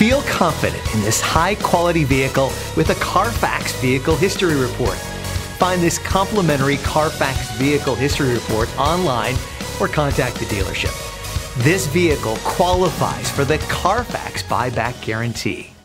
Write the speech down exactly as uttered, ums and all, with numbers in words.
Feel confident in this high-quality vehicle with a Carfax Vehicle History Report. Find this complimentary Carfax Vehicle History Report online or contact the dealership. This vehicle qualifies for the Carfax Buyback Guarantee.